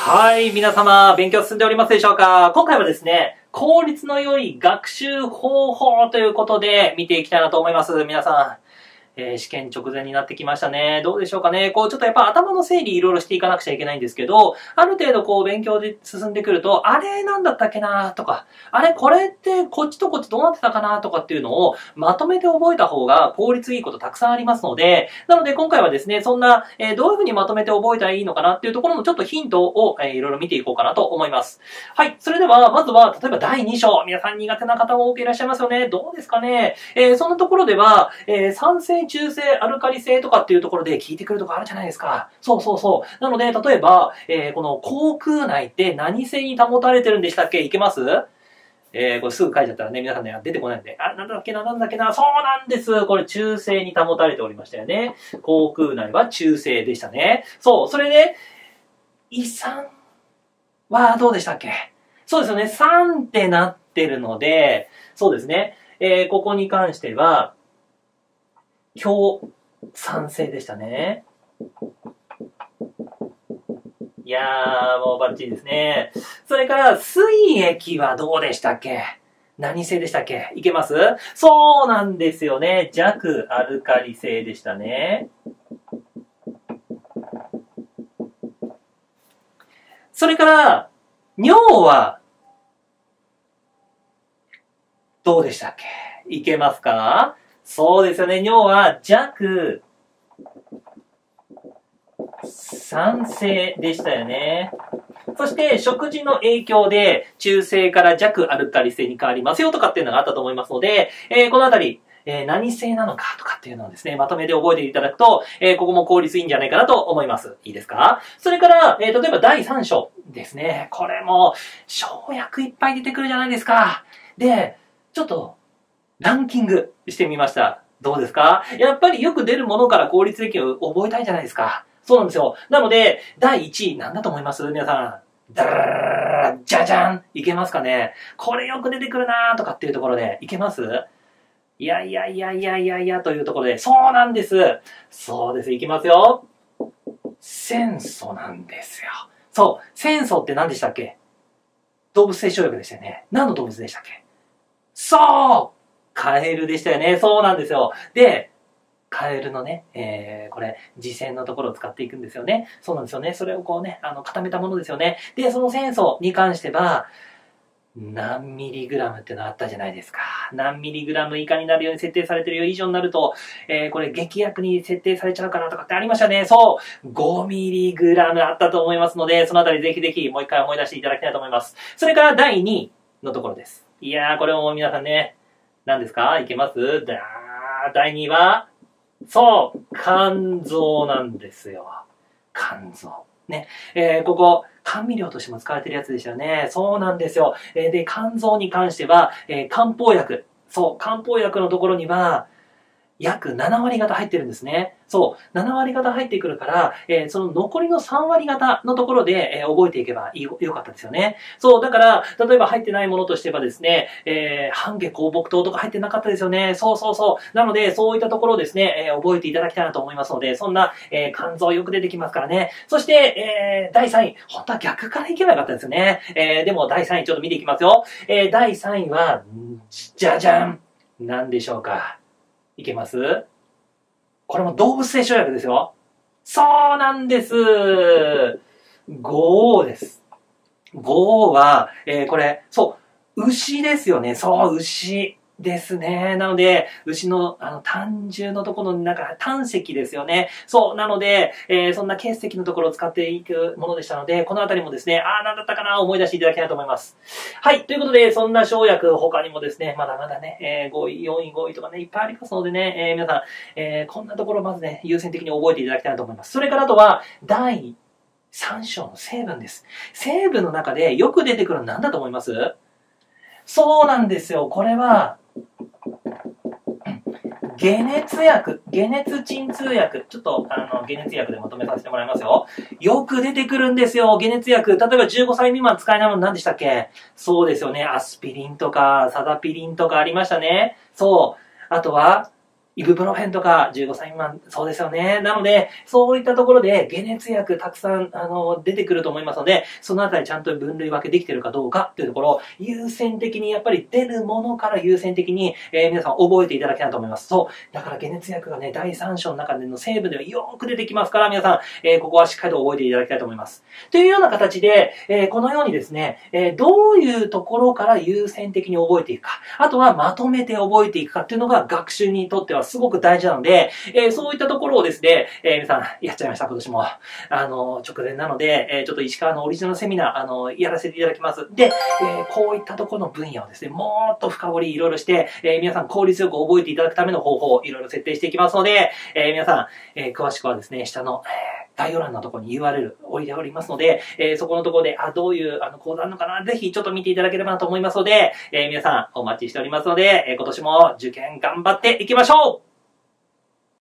はい、皆様、勉強進んでおりますでしょうか？今回はですね、効率の良い学習方法ということで見ていきたいなと思います。皆さん。試験直前になってきましたね。どうでしょうかね。ちょっとやっぱ頭の整理いろいろしていかなくちゃいけないんですけど、ある程度勉強で進んでくると、あれなんだったっけなとか、あれこれってこっちとこっちどうなってたかなとかっていうのをまとめて覚えた方が効率いいことたくさんありますので、なので今回はですね、そんな、どういうふうにまとめて覚えたらいいのかなっていうところのちょっとヒントを、いろいろ見ていこうかなと思います。はい。それでは、まずは、例えば第2章。皆さん苦手な方も多くいらっしゃいますよね。どうですかね。そんなところでは、酸性、中性、アルカリ性とかっていうところで聞いてくるとこあるじゃないですか。そうそうそう。なので、例えば、この口腔内って何性に保たれてるんでしたっけ？いけます？これすぐ書いちゃったらね、皆さんね、出てこないんで。なんだっけな、なんだっけな。そうなんです。これ中性に保たれておりましたよね。口腔内は中性でしたね。そう、それで、胃酸はどうでしたっけ？そうですよね。酸ってなってるので、そうですね。ここに関しては、強酸性でしたね。いやー、もうバッチリですね。それから、水液はどうでしたっけ？何性でしたっけ？いけます？そうなんですよね。弱アルカリ性でしたね。それから、尿は、どうでしたっけ？いけますか？そうですよね。尿は弱酸性でしたよね。そして、食事の影響で中性から弱アルカリ性に変わりますよとかっていうのがあったと思いますので、このあたり、何性なのかとかっていうのをですね、まとめて覚えていただくと、ここも効率いいんじゃないかなと思います。いいですか？それから、例えば第3章ですね。これも、生薬いっぱい出てくるじゃないですか。で、ちょっと、ランキングしてみました。どうですか？やっぱりよく出るものから効率的を覚えたいじゃないですか。そうなんですよ。なので、第1位なんだと思います？皆さん。じゃじゃん！いけますかね？これよく出てくるなーとかっていうところで、いけます？いやいやいやいやいやいやというところで、そうなんです。そうです。いきますよ。酸素なんですよ。そう。酸素って何でしたっけ？動物性生薬でしたよね。何の動物でしたっけ？そう！カエルでしたよね。そうなんですよ。で、カエルのね、これ、磁線のところを使っていくんですよね。そうなんですよね。それを固めたものですよね。で、その酸素に関しては、何ミリグラムってのあったじゃないですか。何ミリグラム以下になるように設定されてるよ。以上になると、これ劇薬に設定されちゃうかなとかってありましたね。そう。5ミリグラムあったと思いますので、そのあたりぜひぜひもう一回思い出していただきたいと思います。それから第2位のところです。いやー、これも皆さんね、何ですか？いけます？第2位は、そう、肝臓なんですよ。肝臓。ね。ここ、甘味料としても使われてるやつでしたよね。そうなんですよ。で、肝臓に関しては、漢方薬。そう、漢方薬のところには、約7割方入ってるんですね。そう、7割方入ってくるから、その残りの3割方のところで、覚えていけばよかったですよね。そう、だから、例えば入ってないものとしてはですね、半下香木糖とか入ってなかったですよね。そうそうそう。なので、そういったところをですね、覚えていただきたいなと思いますので、そんな、肝臓よく出てきますからね。そして、第3位。本当は逆からいけばよかったですよね。でも第3位ちょっと見ていきますよ。第3位は、じゃじゃん。何でしょうか。いけます？これも動物性生薬ですよ。そうなんです。5です。5は、これ、そう、牛ですよね。そう、牛ですね。なので、牛の、胆汁のところの中、胆石ですよね。そう、なので、そんな結石のところを使っていくものでしたので、このあたりもですね、なんだったかな思い出していただきたいと思います。はい、ということで、そんな生薬、他にもですね、まだまだね、5位、4位、5位とかね、いっぱいありますのでね、皆さん、こんなところをまずね、優先的に覚えていただきたいと思います。それからあとは、第3章の成分です。成分の中でよく出てくるの何だと思います？そうなんですよ。これは、解熱薬、解熱鎮痛薬。ちょっと、解熱薬でまとめさせてもらいますよ。よく出てくるんですよ、解熱薬。例えば15歳未満使えないもの何でしたっけ？そうですよね。アスピリンとか、サザピリンとかありましたね。そう。あとは、 イブプロフェンとか15歳未満、そうですよね。なので、そういったところで解熱薬たくさん、出てくると思いますので、そのあたりちゃんと分類分けできてるかどうかっていうところを、優先的にやっぱり出るものから優先的に、皆さん覚えていただきたいなと思います。そう。だから解熱薬がね、第3章の中での成分ではよく出てきますから、皆さん、ここはしっかりと覚えていただきたいと思います。というような形で、このようにですね、どういうところから優先的に覚えていくか、あとはまとめて覚えていくかっていうのが学習にとってはすごく大事なので、そういったところをですね、皆さんやっちゃいました、今年も。直前なので、ちょっと石川のオリジナルセミナー、やらせていただきます。で、こういったところの分野をですね、もっと深掘りいろいろして、皆さん効率よく覚えていただくための方法をいろいろ設定していきますので、皆さん、詳しくはですね、下の、概要欄のところに URL 置いておりますので、そこのところで、どういう講座あるのかな、ぜひちょっと見ていただければなと思いますので、皆さんお待ちしておりますので、今年も受験頑張っていきましょう。